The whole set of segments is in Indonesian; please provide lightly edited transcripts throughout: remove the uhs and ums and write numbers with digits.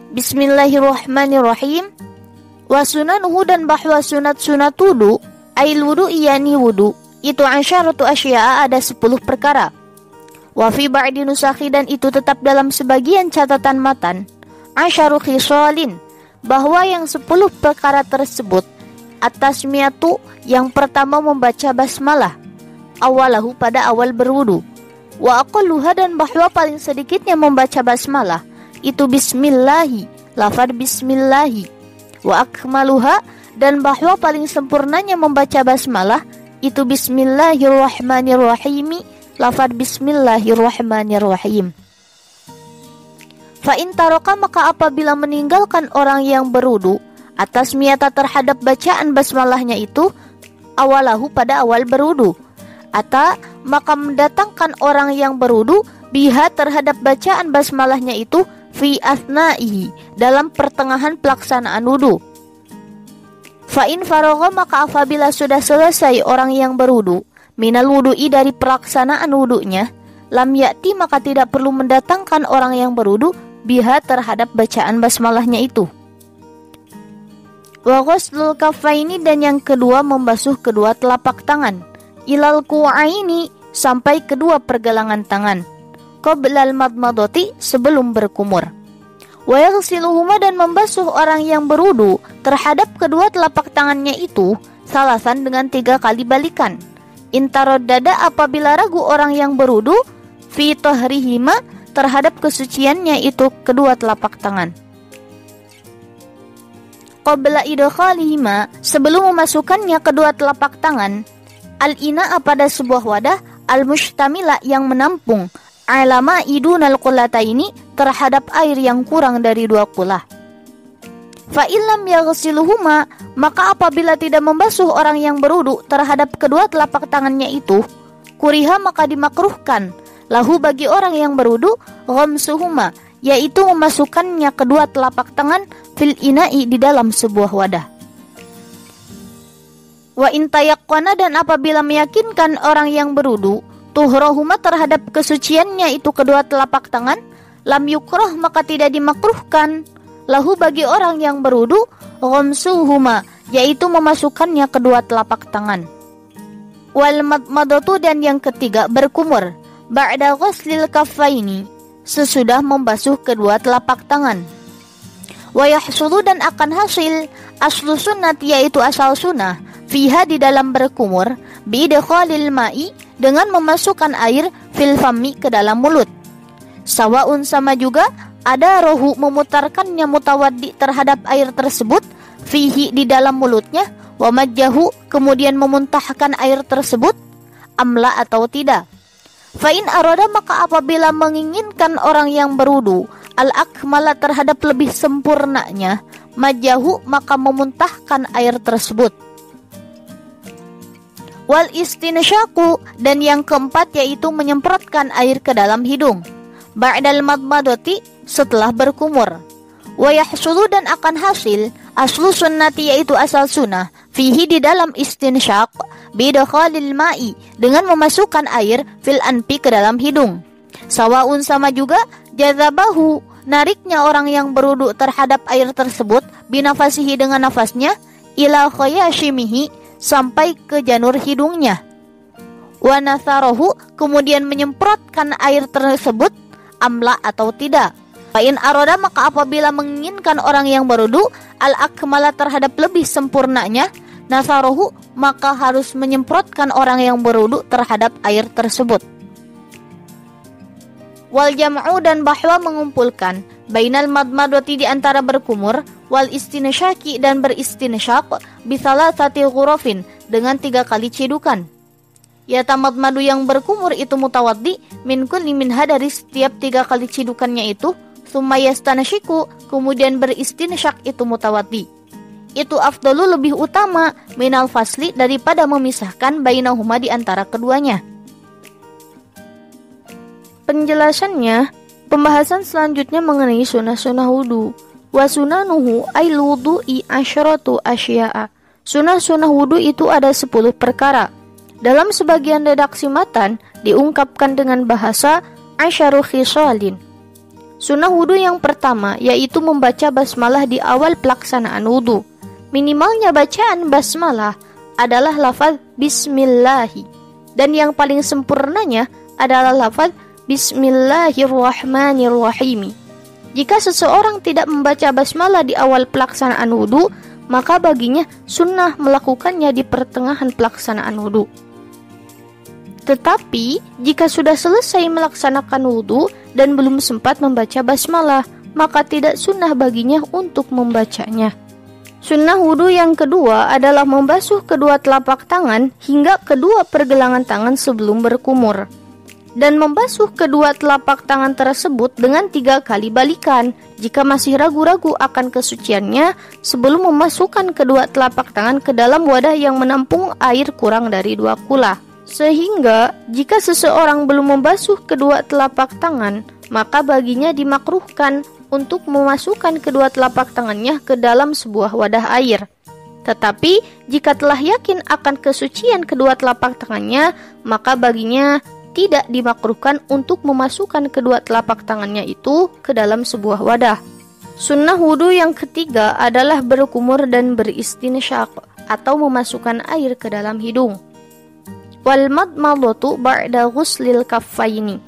Bismillahirrahmanirrahim. Wa sunanuhu, dan bahwa sunat-sunat wudu, ail wudu iyani wudu, itu asyaratu asya'a, ada 10 perkara. Wa fi ba'di nusakhi, dan itu tetap dalam sebagian catatan matan, asyaru khisalin, bahwa yang 10 perkara tersebut, at-tasmiyatu, yang pertama membaca basmalah, awalahu, pada awal berwudu, wa aqalluha, dan bahwa paling sedikitnya membaca basmalah itu bismillahi, lafaz bismillahi, wa akmaluha, dan bahwa paling sempurnanya membaca basmalah itu bismillahirrahmanirrahim, lafaz bismillahirrahmanirrahim. Fa in taraka, maka apabila meninggalkan orang yang berwudu atas miyata terhadap bacaan basmalahnya itu, awalahu, pada awal berwudu, atau maka mendatangkan orang yang berwudu biha terhadap bacaan basmalahnya itu fi asna'ihi, dalam pertengahan pelaksanaan wudu. Fa in faragha, maka apabila sudah selesai orang yang berwudu minal wudu'i, dari pelaksanaan wudunya, lam ya'ti, maka tidak perlu mendatangkan orang yang berwudu biha terhadap bacaan basmalahnya itu. Wa ghuslul kaffaini, dan yang kedua membasuh kedua telapak tangan, ilal ku'aini, sampai kedua pergelangan tangan, qoblal madmadati, sebelum berkumur. Wa yaghsiluhuma, dan membasuh orang yang berwudu terhadap kedua telapak tangannya itu salasan, dengan 3 kali balikan. Intaraddada, apabila ragu orang yang berwudu fi tahrihima, terhadap kesuciannya itu kedua telapak tangan. Qabla idkhalihima, sebelum memasukkannya kedua telapak tangan, al-ina'a, pada sebuah wadah, al-mustamila, yang menampung, alama idunal qulataini, terhadap air yang kurang dari 2 kulah. Fa illam yaghsiluhuma, maka apabila tidak membasuh orang yang berwudu terhadap kedua telapak tangannya itu, kuriha, maka dimakruhkan, lahu, bagi orang yang berwudu, ghamsuhuma, yaitu memasukkannya kedua telapak tangan fil ina'i, di dalam sebuah wadah. Wa in tayaqqana, dan apabila meyakinkan orang yang berwudu tuhrahuma, terhadap kesuciannya itu kedua telapak tangan, lam yukrah, maka tidak dimakruhkan, lahu, bagi orang yang berwudu, ghamsuhuma, yaitu memasukkannya kedua telapak tangan. Wal madmadatu, dan yang ketiga berkumur, ba'da ghuslil kaffaini, sesudah membasuh kedua telapak tangan. Wa yahsulu, dan akan hasil aslu sunnat, yaitu asal sunnah, fiha, di dalam berkumur, biidkhalil ma'i, dengan memasukkan air fil fammi, ke dalam mulut. Sawaun, sama juga, ada rohu, memutarkannya mutawaddi terhadap air tersebut, fihi, di dalam mulutnya, wa majjahu, kemudian memuntahkan air tersebut, amla, atau tidak. Fa in arada, maka apabila menginginkan orang yang berwudu al-akmala, terhadap lebih sempurnanya, majjahu, maka memuntahkan air tersebut. Wal istinsyaku, dan yang keempat yaitu menyemprotkan air ke dalam hidung, ba'dal madmadati, setelah berkumur. Wa yahsulu, dan akan hasil aslu sunnati, yaitu asal sunnah, fihi, di dalam istinsyak, bidkhalil ma'i, dengan memasukkan air fil anfi, ke dalam hidung. Sawaun, sama juga, jazabahu, nariknya orang yang berwudu terhadap air tersebut, binafasihi, dengan nafasnya, ila khayashimihi, sampai ke janur hidungnya. Wa natharahu, kemudian menyemprotkan air tersebut, amla, atau tidak. Fa in aroda, maka apabila menginginkan orang yang berwudu al-akmala, terhadap lebih sempurnanya, natharahu, maka harus menyemprotkan orang yang berwudu terhadap air tersebut. Wal jam'u, dan bahwa mengumpulkan, bainal madmadati, di antara berkumur, wal istinsyaki, dan beristinsyak, bisalasati ghurafin, dengan 3 kali cidukan. Yatamadmadu, yang berkumur itu mutawaddi, min kulli minha, dari setiap 3 kali cidukannya itu, summa yastanashiku, kemudian beristinsyak itu mutawaddi. Itu afdalu, lebih utama, minal fasli, daripada memisahkan bainahuma, di antara keduanya. Penjelasannya, pembahasan selanjutnya mengenai sunnah-sunnah wudu. Wa sunanuhu ail wudu'i asyratu asya'a. Sunnah-sunnah wudu itu ada 10 perkara. Dalam sebagian redaksi matan diungkapkan dengan bahasa asyaru khisalin. Sunnah wudhu yang pertama yaitu membaca basmalah di awal pelaksanaan wudhu. Minimalnya bacaan basmalah adalah lafaz bismillahi, dan yang paling sempurnanya adalah lafaz bismillahirrahmanirrahim. Jika seseorang tidak membaca basmalah di awal pelaksanaan wudhu, maka baginya sunnah melakukannya di pertengahan pelaksanaan wudhu. Tetapi jika sudah selesai melaksanakan wudhu dan belum sempat membaca basmalah, maka tidak sunnah baginya untuk membacanya. Sunnah wudhu yang kedua adalah membasuh kedua telapak tangan hingga kedua pergelangan tangan sebelum berkumur, dan membasuh kedua telapak tangan tersebut dengan 3 kali balikan jika masih ragu-ragu akan kesuciannya sebelum memasukkan kedua telapak tangan ke dalam wadah yang menampung air kurang dari 2 kula. Sehingga jika seseorang belum membasuh kedua telapak tangan, maka baginya dimakruhkan untuk memasukkan kedua telapak tangannya ke dalam sebuah wadah air. Tetapi jika telah yakin akan kesucian kedua telapak tangannya, maka baginya tidak dimakruhkan untuk memasukkan kedua telapak tangannya itu ke dalam sebuah wadah. Sunnah wudhu yang ketiga adalah berkumur dan beristinsyak atau memasukkan air ke dalam hidung. Wal madmadatu ba'da ghuslil kaffaini.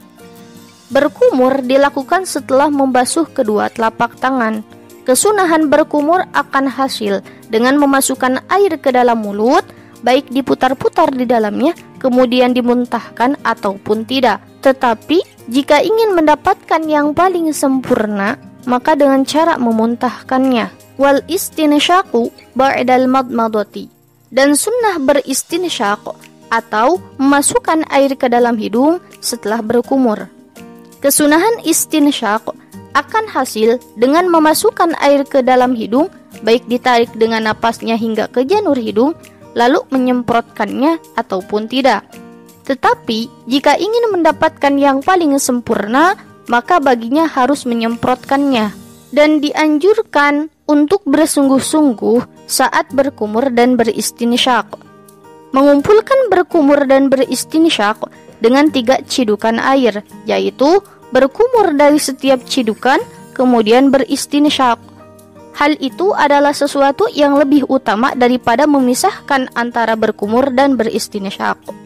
Berkumur dilakukan setelah membasuh kedua telapak tangan. Kesunahan berkumur akan hasil dengan memasukkan air ke dalam mulut, baik diputar-putar di dalamnya, kemudian dimuntahkan ataupun tidak. Tetapi jika ingin mendapatkan yang paling sempurna, maka dengan cara memuntahkannya. Wal istinsyaku ba'dal madmadati. Dan sunnah beristinsyak atau memasukkan air ke dalam hidung setelah berkumur. Kesunahan istinsyak akan hasil dengan memasukkan air ke dalam hidung, baik ditarik dengan napasnya hingga ke janur hidung, lalu menyemprotkannya ataupun tidak. Tetapi jika ingin mendapatkan yang paling sempurna, maka baginya harus menyemprotkannya. Dan dianjurkan untuk bersungguh-sungguh saat berkumur dan beristinsyak. Mengumpulkan berkumur dan beristinsyak dengan 3 cidukan air, yaitu berkumur dari setiap cidukan, kemudian beristinsyak. Hal itu adalah sesuatu yang lebih utama daripada memisahkan antara berkumur dan beristinsyak.